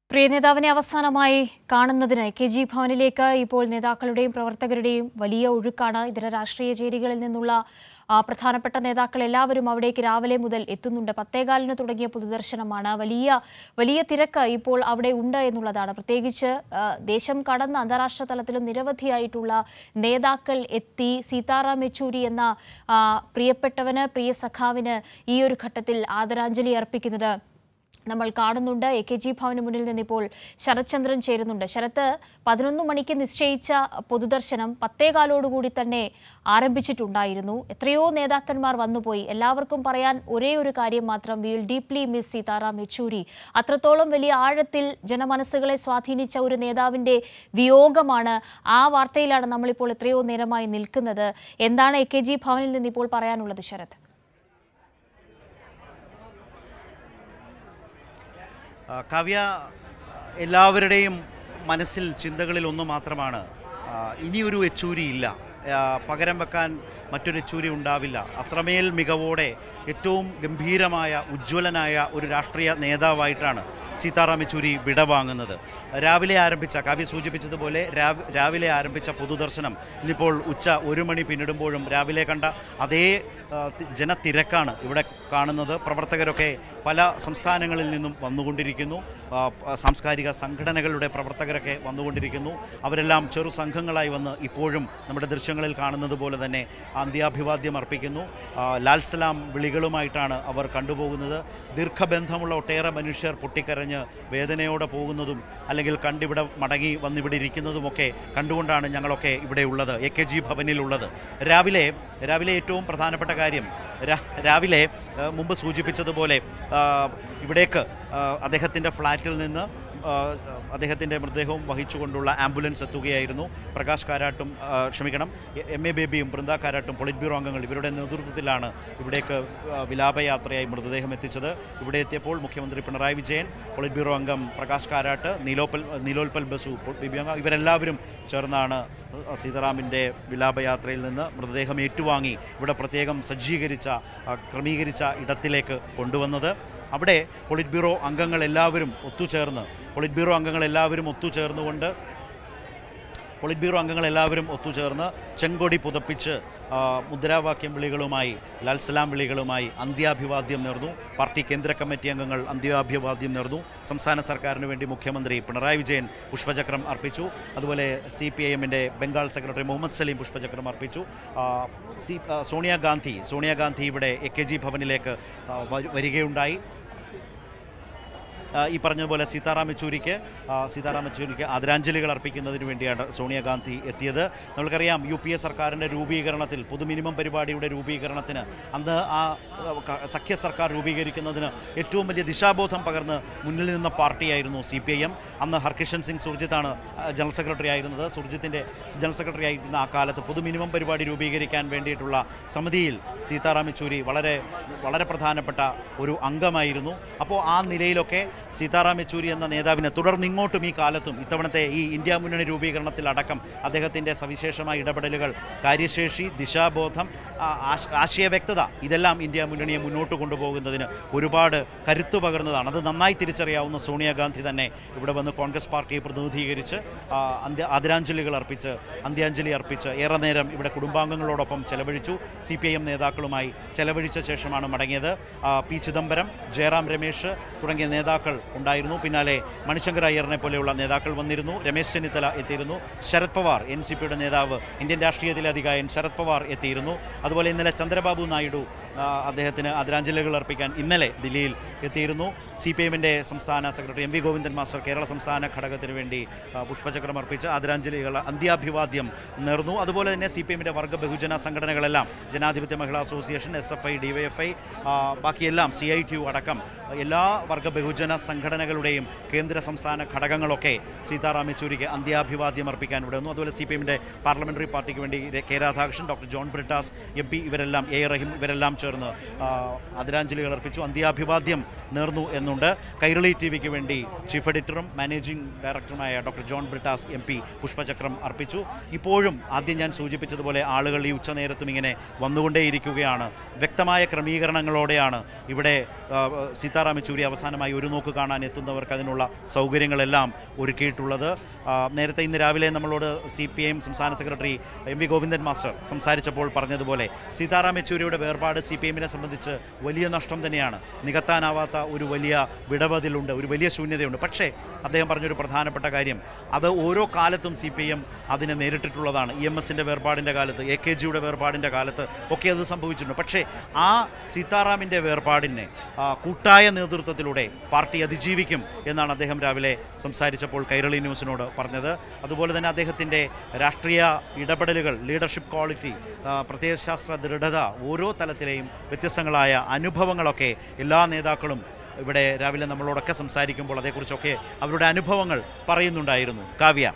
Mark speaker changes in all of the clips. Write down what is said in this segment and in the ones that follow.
Speaker 1: പ്രിയ നേതാവിനെ അവസാനമായി കാണുന്നതിന് കെ.ജി. ഭവനിലേക്ക് ഇപ്പോൾ നേതാക്കളുടെയും പ്രവർത്തകരുടെയും വലിയ ഒഴുക്കാണ്. ഇതര രാഷ്ട്രീയ ചേരികളിൽ നിന്നുള്ള പ്രധാനപ്പെട്ട നേതാക്കൾ എല്ലാവരും അവിടേക്ക് രാവിലെ മുതൽ എത്തുന്നുണ്ട്. 10:15 തുടങ്ങിയ പൊതുദർശനമാണ്. വലിയ തിരക്ക് ഇപ്പോൾ അവിടെ ഉണ്ട് എന്നുള്ളതാണ്. പ്രത്യേകിച്ച് ദേശം കടന്ന് അന്താരാഷ്ട്ര തലത്തിലും നിരവധിയായിട്ടുള്ള നേതാക്കൾ എത്തി സീതാറാം യെച്ചൂരി എന്ന പ്രിയപ്പെട്ടവന്, പ്രിയ സഖാവിന് ഈ ഒരു ഘട്ടത്തിൽ ആദരാഞ്ജലി അർപ്പിക്കുന്നത് നമ്മൾ കാണുന്നുണ്ട്. കെ.ജി. ഭവന് മുന്നിൽ നിന്നിപ്പോൾ ശരത്ചന്ദ്രൻ ചേരുന്നുണ്ട്. ശരത്ത്, 11 മണിക്ക് നിശ്ചയിച്ച പൊതുദർശനം 10:15 തന്നെ ആരംഭിച്ചിട്ടുണ്ടായിരുന്നു. എത്രയോ നേതാക്കന്മാർ വന്നുപോയി. എല്ലാവർക്കും പറയാൻ ഒരേ ഒരു കാര്യം മാത്രം: we will deeply miss Sitaram Yechury. അത്രത്തോളം വലിയ ആഴത്തിൽ ജനമനസ്സുകളെ സ്വാധീനിച്ച ഒരു നേതാവിന്റെ വിയോഗമാണ്. ആ വാർത്തയിലാണ് നമ്മളിപ്പോൾ എത്രയോ നേരമായി നിൽക്കുന്നത്. എന്താണ് കെ.ജി. ഭവനിൽ നിന്ന് ഇപ്പോൾ പറയാനുള്ളത് ശരത്?
Speaker 2: കാവ്യ, എല്ലാവരുടെയും മനസ്സിൽ ചിന്തകളിൽ ഒന്ന് മാത്രമാണ്: ഇനിയൊരു യെച്ചൂരി ഇല്ല, പകരം വെക്കാൻ മറ്റൊരു യെച്ചൂരി ഉണ്ടാവില്ല. അത്രമേൽ മികവോടെ ഏറ്റവും ഗംഭീരമായ ഉജ്ജ്വലനായ ഒരു രാഷ്ട്രീയ നേതാവായിട്ടാണ് സീതാറാം യെച്ചൂരി വിടവാങ്ങുന്നത്. രാവിലെ ആരംഭിച്ച, കാവ്യ സൂചിപ്പിച്ചതുപോലെ രാവിലെ ആരംഭിച്ച പൊതുദർശനം ഇന്നിപ്പോൾ ഉച്ച 1 മണി പിന്നിടുമ്പോഴും രാവിലെ കണ്ട അതേ ജനത്തിരക്കാണ് ഇവിടെ കാണുന്നത്. പ്രവർത്തകരൊക്കെ പല സംസ്ഥാനങ്ങളിൽ നിന്നും വന്നുകൊണ്ടിരിക്കുന്നു. സാംസ്കാരിക സംഘടനകളുടെ പ്രവർത്തകരൊക്കെ വന്നുകൊണ്ടിരിക്കുന്നു. അവരെല്ലാം ചെറു സംഘങ്ങളായി വന്ന് ഇപ്പോഴും നമ്മുടെ ദൃശ്യങ്ങളിൽ കാണുന്നത് പോലെ തന്നെ അന്ത്യാഭിവാദ്യം അർപ്പിക്കുന്നു. ലാൽ സലാം വിളികളുമായിട്ടാണ് അവർ കണ്ടുപോകുന്നത്. ദീർഘബന്ധമുള്ള ഒട്ടേറെ മനുഷ്യർ പൊട്ടിക്കരഞ്ഞ് വേദനയോടെ പോകുന്നതും അല്ലെങ്കിൽ കണ്ടിവിടെ മടങ്ങി വന്നിവിടെ ഇരിക്കുന്നതുമൊക്കെ കണ്ടുകൊണ്ടാണ് ഞങ്ങളൊക്കെ ഇവിടെ ഉള്ളത്, കെ.ജി. ഭവനിലുള്ളത്. രാവിലെ ഏറ്റവും പ്രധാനപ്പെട്ട കാര്യം, രാവിലെ മുമ്പ് സൂചിപ്പിച്ചതുപോലെ ഇവിടേക്ക് അദ്ദേഹത്തിൻ്റെ ഫ്ലാറ്റിൽ നിന്ന് അദ്ദേഹത്തിൻ്റെ മൃതദേഹവും വഹിച്ചുകൊണ്ടുള്ള ആംബുലൻസ് എത്തുകയായിരുന്നു. പ്രകാശ് കാരാട്ടും എം.എ. ബേബിയും ബൃന്ദ കാരാട്ടും പൊളിറ്റ് ബ്യൂറോ അംഗങ്ങൾ ഇവരുടെ നേതൃത്വത്തിലാണ് ഇവിടേക്ക് വിലാപയാത്രയായി മൃതദേഹം എത്തിച്ചത്. ഇവിടെ എത്തിയപ്പോൾ മുഖ്യമന്ത്രി പിണറായി വിജയൻ, പൊളിറ്റ് ബ്യൂറോ അംഗം പ്രകാശ് കാരാട്ട്, നീലോൽപൽ ബസു, ഇവരെല്ലാവരും ചേർന്നാണ് സീതാറാമിൻ്റെ വിലാപയാത്രയിൽ നിന്ന് മൃതദേഹം ഏറ്റുവാങ്ങി ഇവിടെ പ്രത്യേകം ക്രമീകരിച്ച ഇടത്തിലേക്ക് കൊണ്ടുവന്നത്. അവിടെ പൊളിറ്റ് ബ്യൂറോ അംഗങ്ങളെല്ലാവരും ഒത്തുചേർന്ന് ചെങ്കൊടി പുതപ്പിച്ച് മുദ്രാവാക്യം വിളികളുമായി, ലാൽസലാം വിളികളുമായി അന്ത്യാഭിവാദ്യം നേർന്നു. പാർട്ടി കേന്ദ്ര കമ്മിറ്റി അംഗങ്ങൾ അന്ത്യാഭിവാദ്യം നേർന്നു. സംസ്ഥാന സർക്കാരിന് വേണ്ടി മുഖ്യമന്ത്രി പിണറായി വിജയൻ പുഷ്പചക്രം അർപ്പിച്ചു. അതുപോലെ CPIMൻ്റെ ബംഗാൾ സെക്രട്ടറി മുഹമ്മദ് സലീം പുഷ്പചക്രം അർപ്പിച്ചു. സോണിയാഗാന്ധി ഇവിടെ കെ.ജി. ഭവനിലേക്ക് വരികയുണ്ടായി. ഈ പറഞ്ഞതുപോലെ സീതാറാം യെച്ചൂരിക്ക് ആദരാഞ്ജലികൾ അർപ്പിക്കുന്നതിന് വേണ്ടിയാണ് സോണിയാഗാന്ധി എത്തിയത്. നമ്മൾക്കറിയാം, UPA സർക്കാരിൻ്റെ രൂപീകരണത്തിൽ, പൊതു മിനിമം പരിപാടിയുടെ രൂപീകരണത്തിന്, അന്ന് ആ സഖ്യ സർക്കാർ രൂപീകരിക്കുന്നതിന് ഏറ്റവും വലിയ ദിശാബോധം പകർന്ന് മുന്നിൽ നിന്ന പാർട്ടിയായിരുന്നു CPIM. അന്ന് ഹർകിഷൻ സിംഗ് സുർജിത്താണ് ജനറൽ സെക്രട്ടറി ആയിരുന്നത്. സുർജിത്തിൻ്റെ ജനറൽ സെക്രട്ടറി ആയിരുന്ന ആ കാലത്ത് പൊതു മിനിമം പരിപാടി രൂപീകരിക്കാൻ വേണ്ടിയിട്ടുള്ള സമിതിയിൽ സീതാറാം യെച്ചൂരി വളരെ വളരെ പ്രധാനപ്പെട്ട ഒരു അംഗമായിരുന്നു. അപ്പോൾ ആ നിലയിലൊക്കെ സീതാറാം യെച്ചൂരി എന്ന നേതാവിനെ തുടർന്നിങ്ങോട്ടും ഈ കാലത്തും ഇത്തവണത്തെ ഈ ഇന്ത്യ മുന്നണി രൂപീകരണത്തിലടക്കം അദ്ദേഹത്തിൻ്റെ സവിശേഷമായ ഇടപെടലുകൾ, കാര്യശേഷി, ദിശാബോധം, ആശയവ്യക്തത, ഇതെല്ലാം ഇന്ത്യ മുന്നണിയെ മുന്നോട്ട് കൊണ്ടുപോകുന്നതിന് ഒരുപാട് കരുത്തു പകർന്നതാണ്. അത് നന്നായി തിരിച്ചറിയാവുന്ന സോണിയാഗാന്ധി തന്നെ ഇവിടെ വന്ന് കോൺഗ്രസ് പാർട്ടിയെ പ്രതിനിധീകരിച്ച് അന്ത്യാഞ്ജലി അർപ്പിച്ച് ഏറെ നേരം ഇവിടെ കുടുംബാംഗങ്ങളോടൊപ്പം ചെലവഴിച്ചു. CPIM നേതാക്കളുമായി ചെലവഴിച്ച ശേഷമാണ് മടങ്ങിയത്. P. ചിദംബരം, ജയറാം രമേശ് തുടങ്ങിയ നേതാക്കൾ ഉണ്ടായിരുന്നു. പിന്നാലെ മണിശങ്കർ അയ്യറിനെ പോലെയുള്ള നേതാക്കൾ വന്നിരുന്നു. രമേശ് ചെന്നിത്തല എത്തിയിരുന്നു. ശരത് പവാർ, NCPയുടെ നേതാവ്, ഇന്ത്യൻ രാഷ്ട്രീയത്തിലെ അധികായൻ ശരത് പവാർ എത്തിയിരുന്നു. അതുപോലെ ഇന്നലെ ചന്ദ്രബാബു നായിഡു അദ്ദേഹത്തിന് ആദരാഞ്ജലികൾ അർപ്പിക്കാൻ ഇന്നലെ ദില്ലിയിൽ എത്തിയിരുന്നു. CPIMൻ്റെ സംസ്ഥാന secretary MV Govindan master Kerala സംസ്ഥാന ഘടകത്തിന് വേണ്ടി പുഷ്പചക്രം അർപ്പിച്ച് അന്ത്യാഭിവാദ്യം നേർന്നു. അതുപോലെ തന്നെ CPIMൻ്റെ വർഗ ബഹുജന സംഘടനകളെല്ലാം, ജനാധിപത്യ മഹിളാ അസോസിയേഷൻ, SFI, DYFI, ബാക്കിയെല്ലാം CITU അടക്കം എല്ലാ വർഗ ബഹുജന സംഘടനകളുടെയും കേന്ദ്ര സംസ്ഥാന ഘടകങ്ങളൊക്കെ സീതാറാം യെച്ചൂരിക്ക് അന്ത്യാഭിവാദ്യം അർപ്പിക്കാൻ ഇവിടെ വന്നു. അതുപോലെ CPIMൻ്റെ പാർലമെൻ്ററി പാർട്ടിക്ക് വേണ്ടി K. Radhakrishnan, doctor John Brittas MP, ഇവരെല്ലാം, A. റഹീം, ഇവരെല്ലാം ചേർന്ന് ചേർന്ന് ആദരാഞ്ജലികൾ അർപ്പിച്ചു, അന്ത്യാഭിവാദ്യം നേർന്നു എന്നുണ്ട്. കൈരളി TV-ക്ക് വേണ്ടി ചീഫ് എഡിറ്ററും മാനേജിംഗ് ഡയറക്ടറുമായ ഡോക്ടർ ജോൺ ബ്രിട്ടാസ് MP പുഷ്പചക്രം അർപ്പിച്ചു. ഇപ്പോഴും ആദ്യം ഞാൻ സൂചിപ്പിച്ചതുപോലെ ആളുകൾ ഈ ഉച്ചനേരത്തും ഇങ്ങനെ വന്നുകൊണ്ടേയിരിക്കുകയാണ്. വ്യക്തമായ ക്രമീകരണങ്ങളോടെയാണ് ഇവിടെ സീതാറാം യെച്ചൂരി അവസാനമായി ഒരു നോക്ക് കാണാൻ എത്തുന്നവർക്ക് അതിനുള്ള സൗകര്യങ്ങളെല്ലാം ഒരുക്കിയിട്ടുള്ളത്. നേരത്തെ ഇന്ന് രാവിലെ നമ്മളോട് CPIM സംസ്ഥാന സെക്രട്ടറി MV ഗോവിന്ദൻ മാസ്റ്റർ സംസാരിച്ചപ്പോൾ പറഞ്ഞതുപോലെ സീതാറാം യെച്ചൂരിയുടെ വേർപാട് CPIM-നെ സംബന്ധിച്ച് വലിയ നഷ്ടം തന്നെയാണ്. നികത്താനാവാത്ത ഒരു വലിയ വിടവതിലുണ്ട്, ഒരു വലിയ ശൂന്യതയുണ്ട്. പക്ഷേ അദ്ദേഹം പറഞ്ഞൊരു പ്രധാനപ്പെട്ട കാര്യം, അത് ഓരോ കാലത്തും CPIM അതിനെ നേരിട്ടിട്ടുള്ളതാണ്. EMS-ൻ്റെ വേർപാടിൻ്റെ കാലത്ത്, AKG-യുടെ വേർപാടിൻ്റെ കാലത്ത് ഒക്കെ അത് സംഭവിച്ചിട്ടുണ്ട്. പക്ഷേ ആ സീതാറാമിൻ്റെ വേർപാടിനെ കൂട്ടായ നേതൃത്വത്തിലൂടെ പാർട്ടി അതിജീവിക്കും എന്നാണ് അദ്ദേഹം രാവിലെ സംസാരിച്ചപ്പോൾ കൈരളി ന്യൂസിനോട് പറഞ്ഞത്. അതുപോലെ തന്നെ അദ്ദേഹത്തിൻ്റെ രാഷ്ട്രീയ ഇടപെടലുകൾ, ലീഡർഷിപ്പ് ക്വാളിറ്റി, പ്രത്യയശാസ്ത്ര ദൃഢത, ഓരോ തലത്തിലെയും വ്യത്യസ്തങ്ങളായ അനുഭവങ്ങളൊക്കെ എല്ലാ നേതാക്കളും ഇവിടെ രാവിലെ നമ്മളോടൊക്കെ സംസാരിക്കുമ്പോൾ അതേക്കുറിച്ചൊക്കെ അവരുടെ അനുഭവങ്ങൾ പറയുന്നുണ്ടായിരുന്നു. കാവ്യ.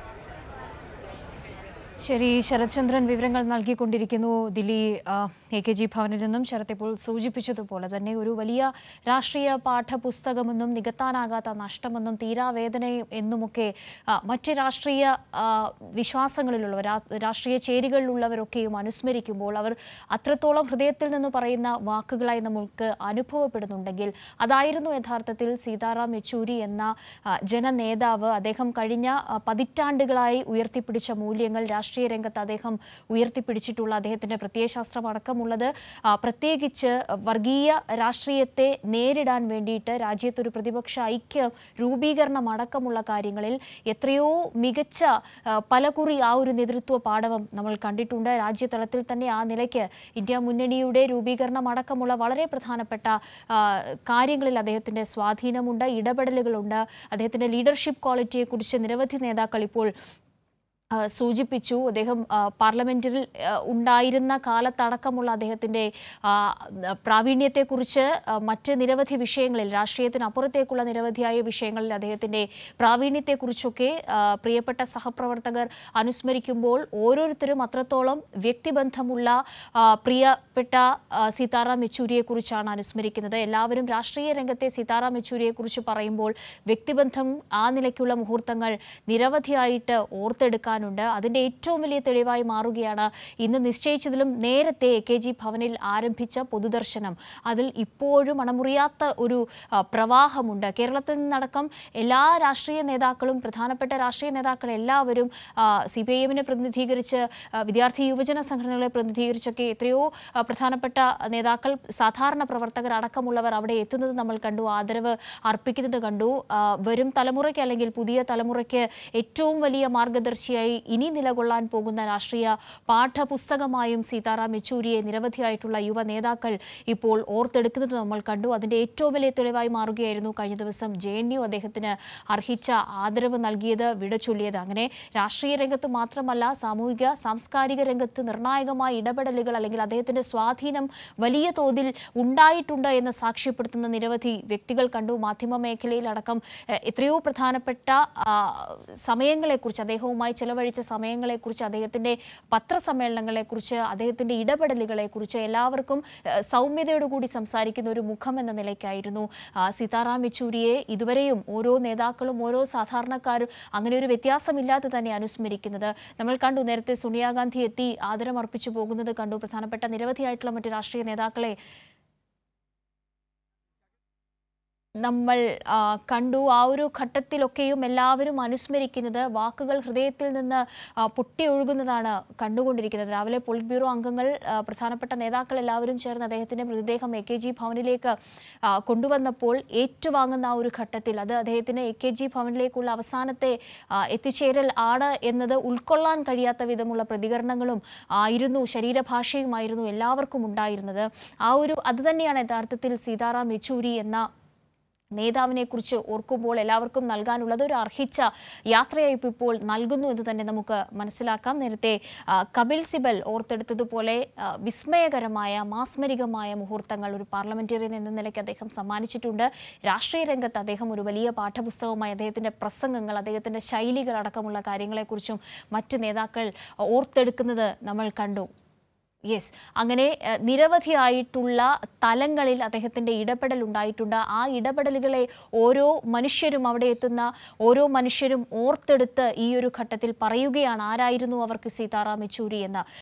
Speaker 1: ശരി, ശരത്ചന്ദ്രൻ വിവരങ്ങൾ നൽകിക്കൊണ്ടിരിക്കുന്നു. ദില്ലി AKG ഭവനിൽ നിന്നും ശരത് ഇപ്പോൾ സൂചിപ്പിച്ചതുപോലെ തന്നെ ഒരു വലിയ രാഷ്ട്രീയ പാഠപുസ്തകമെന്നും നികത്താനാകാത്ത നഷ്ടമെന്നും തീരാവേദനയും എന്നുമൊക്കെ മറ്റ് രാഷ്ട്രീയ വിശ്വാസങ്ങളിലുള്ളവർ, രാഷ്ട്രീയ ചേരികളിലുള്ളവരൊക്കെയും അനുസ്മരിക്കുമ്പോൾ അവർ അത്രത്തോളം ഹൃദയത്തിൽ നിന്ന് പറയുന്ന വാക്കുകളായി നമുക്ക് അനുഭവപ്പെടുന്നുണ്ടെങ്കിൽ അതായിരുന്നു യഥാർത്ഥത്തിൽ സീതാറാം യെച്ചൂരി എന്ന ജനനേതാവ്. അദ്ദേഹം കഴിഞ്ഞ പതിറ്റാണ്ടുകളായി ഉയർത്തിപ്പിടിച്ച മൂല്യങ്ങൾ, രാഷ്ട്രീയ രംഗത്ത് അദ്ദേഹം ഉയർത്തിപ്പിടിച്ചിട്ടുള്ള അദ്ദേഹത്തിൻ്റെ പ്രത്യയശാസ്ത്രം അടക്കമുള്ളത്, പ്രത്യേകിച്ച് വർഗീയ രാഷ്ട്രീയത്തെ നേരിടാൻ വേണ്ടിയിട്ട് രാജ്യത്തൊരു പ്രതിപക്ഷ ഐക്യ രൂപീകരണം അടക്കമുള്ള കാര്യങ്ങളിൽ എത്രയോ മികച്ച പലകുറി ആ ഒരു നേതൃത്വ പാഠവും നമ്മൾ കണ്ടിട്ടുണ്ട്. രാജ്യതലത്തിൽ തന്നെ ആ നിലയ്ക്ക് ഇന്ത്യ മുന്നണിയുടെ രൂപീകരണം അടക്കമുള്ള വളരെ പ്രധാനപ്പെട്ട കാര്യങ്ങളിൽ അദ്ദേഹത്തിൻ്റെ സ്വാധീനമുണ്ട്, ഇടപെടലുകളുണ്ട്. അദ്ദേഹത്തിൻ്റെ ലീഡർഷിപ്പ് ക്വാളിറ്റിയെക്കുറിച്ച് നിരവധി നേതാക്കൾ ഇപ്പോൾ സൂചിപ്പിച്ചു. അദ്ദേഹം പാർലമെന്റിൽ ഉണ്ടായിരുന്ന കാലത്തടക്കമുള്ള അദ്ദേഹത്തിൻ്റെ പ്രാവീണ്യത്തെക്കുറിച്ച് മറ്റ് നിരവധി വിഷയങ്ങളിൽ, രാഷ്ട്രീയത്തിനപ്പുറത്തേക്കുള്ള നിരവധിയായ വിഷയങ്ങളിൽ അദ്ദേഹത്തിൻ്റെ പ്രാവീണ്യത്തെക്കുറിച്ചൊക്കെ പ്രിയപ്പെട്ട സഹപ്രവർത്തകർ അനുസ്മരിക്കുമ്പോൾ ഓരോരുത്തരും അത്രത്തോളം വ്യക്തിബന്ധമുള്ള പ്രിയപ്പെട്ട സീതാറാം യെച്ചൂരിയെക്കുറിച്ചാണ് അനുസ്മരിക്കുന്നത്. എല്ലാവരും രാഷ്ട്രീയ രംഗത്തെ സീതാറാം യെച്ചൂരിയെക്കുറിച്ച് പറയുമ്പോൾ വ്യക്തിബന്ധം, ആ നിലയ്ക്കുള്ള മുഹൂർത്തങ്ങൾ നിരവധിയായിട്ട് ഓർത്തെടുക്കാൻ ഉണ്ട്. അതിൻ്റെ ഏറ്റവും വലിയ തെളിവായി മാറുകയാണ് ഇന്ന് നിശ്ചയിച്ചതിലും നേരത്തെ AKG ഭവനിൽ ആരംഭിച്ച പൊതുദർശനം. അതിൽ ഇപ്പോഴും അണമുറിയാത്ത ഒരു പ്രവാഹമുണ്ട്. കേരളത്തിൽ നിന്നടക്കം എല്ലാ രാഷ്ട്രീയ നേതാക്കളും, പ്രധാനപ്പെട്ട രാഷ്ട്രീയ നേതാക്കൾ എല്ലാവരും CPIM-നെ പ്രതിനിധീകരിച്ച്, വിദ്യാർത്ഥി യുവജന സംഘടനകളെ പ്രതിനിധീകരിച്ചൊക്കെ എത്രയോ പ്രധാനപ്പെട്ട നേതാക്കൾ, സാധാരണ പ്രവർത്തകർ അടക്കമുള്ളവർ അവിടെ എത്തുന്നത് നമ്മൾ കണ്ടു, ആദരവ് അർപ്പിക്കുന്നത് കണ്ടു. വരും തലമുറയ്ക്ക് അല്ലെങ്കിൽ പുതിയ തലമുറയ്ക്ക് ഏറ്റവും വലിയ മാർഗദർശിയായി ഇനി നിലകൊള്ളാൻ പോകുന്ന രാഷ്ട്രീയ പാഠപുസ്തകമായും സീതാറാം യെച്ചൂരിയെ നിരവധിയായിട്ടുള്ള യുവ നേതാക്കൾ ഇപ്പോൾ ഓർത്തെടുക്കുന്നത് നമ്മൾ കണ്ടു. അതിൻ്റെ ഏറ്റവും വലിയ തെളിവായി മാറുകയായിരുന്നു കഴിഞ്ഞ ദിവസം JNU അദ്ദേഹത്തിന് അർഹിച്ച ആദരവ് നൽകിയത്, വിട ചൊല്ലിയത്. അങ്ങനെ രാഷ്ട്രീയ രംഗത്ത് മാത്രമല്ല, സാമൂഹിക സാംസ്കാരിക രംഗത്ത് നിർണായകമായ ഇടപെടലുകൾ അല്ലെങ്കിൽ അദ്ദേഹത്തിൻ്റെ സ്വാധീനം വലിയ തോതിൽ ഉണ്ടായിട്ടുണ്ട് എന്ന് സാക്ഷ്യപ്പെടുത്തുന്ന നിരവധി വ്യക്തികൾ കണ്ടു. മാധ്യമ മേഖലയിലടക്കം എത്രയോ പ്രധാനപ്പെട്ട സമയങ്ങളെക്കുറിച്ച്, അദ്ദേഹവുമായി ചെലവഴിച്ച സമയങ്ങളെക്കുറിച്ച്, അദ്ദേഹത്തിൻ്റെ പത്രസമ്മേളനങ്ങളെക്കുറിച്ച്, അദ്ദേഹത്തിൻ്റെ ഇടപെടലുകളെക്കുറിച്ച് എല്ലാവർക്കും സൗമ്യതയോടുകൂടി സംസാരിക്കുന്ന ഒരു മുഖം എന്ന നിലയ്ക്കായിരുന്നു സീതാറാം യെച്ചൂരിയെ ഇതുവരെയും ഓരോ നേതാക്കളും, ഓരോ സാധാരണക്കാരും അങ്ങനെ ഒരു വ്യത്യാസമില്ലാതെ തന്നെ അനുസ്മരിക്കുന്നത് നമ്മൾ കണ്ടു. നേരത്തെ സോണിയാഗാന്ധി എത്തി ആദരം അർപ്പിച്ചു പോകുന്നത് കണ്ടു. പ്രധാനപ്പെട്ട നിരവധിയായിട്ടുള്ള മറ്റ് രാഷ്ട്രീയ നേതാക്കളെ നമ്മൾ കണ്ടു. ആ ഒരു ഘട്ടത്തിലൊക്കെയും എല്ലാവരും അനുസ്മരിക്കുന്നത്, വാക്കുകൾ ഹൃദയത്തിൽ നിന്ന് പൊട്ടിയൊഴുകുന്നതാണ് കണ്ടുകൊണ്ടിരിക്കുന്നത്. രാവിലെ പോളിറ്റ് ബ്യൂറോ അംഗങ്ങൾ, പ്രധാനപ്പെട്ട നേതാക്കൾ എല്ലാവരും ചേർന്ന് അദ്ദേഹത്തിൻ്റെ മൃതദേഹം AKG ഭവനിലേക്ക് കൊണ്ടുവന്നപ്പോൾ ഏറ്റുവാങ്ങുന്ന ആ ഒരു ഘട്ടത്തിൽ അത് അദ്ദേഹത്തിന് AKG ഭവനിലേക്കുള്ള അവസാനത്തെ എത്തിച്ചേരൽ ആണ് എന്നത് ഉൾക്കൊള്ളാൻ കഴിയാത്ത വിധമുള്ള പ്രതികരണങ്ങളും ആയിരുന്നു, ശരീരഭാഷയുമായിരുന്നു എല്ലാവർക്കും ഉണ്ടായിരുന്നത്. അതുതന്നെയാണ് യഥാർത്ഥത്തിൽ സീതാറാം യെച്ചൂരി എന്ന നേതാവിനെ കുറിച്ച് ഓർക്കുമ്പോൾ എല്ലാവർക്കും നൽകാനുള്ളത് ഒരു അർഹിച്ച യാത്രയായി ഇപ്പോൾ നൽകുന്നു എന്ന് തന്നെ നമുക്ക് മനസ്സിലാക്കാം. നേരത്തെ കപിൽ സിബൽ ഓർത്തെടുത്തതുപോലെ വിസ്മയകരമായ, മാസ്മരികമായ മുഹൂർത്തങ്ങൾ ഒരു പാർലമെന്റേറിയൻ എന്ന നിലയ്ക്ക് അദ്ദേഹം സമ്മാനിച്ചിട്ടുണ്ട്. രാഷ്ട്രീയ രംഗത്ത് അദ്ദേഹം ഒരു വലിയ പാഠപുസ്തകമായി അദ്ദേഹത്തിൻ്റെ പ്രസംഗങ്ങൾ, അദ്ദേഹത്തിൻ്റെ ശൈലികൾ അടക്കമുള്ള കാര്യങ്ങളെക്കുറിച്ചും മറ്റ് നേതാക്കൾ ഓർത്തെടുക്കുന്നത് നമ്മൾ കണ്ടു. യെസ്, അങ്ങനെ നിരവധിയായിട്ടുള്ള തലങ്ങളിൽ അദ്ദേഹത്തിൻ്റെ ഇടപെടൽ ഉണ്ടായിട്ടുണ്ട്. ആ ഇടപെടലുകളെ ഓരോ മനുഷ്യരും, അവിടെ എത്തുന്ന ഓരോ മനുഷ്യരും ഓർത്തെടുത്ത് ഈ ഒരു ഘട്ടത്തിൽ പറയുകയാണ് ആരായിരുന്നു അവർക്ക് സീതാറാം യെച്ചൂരി എന്ന്.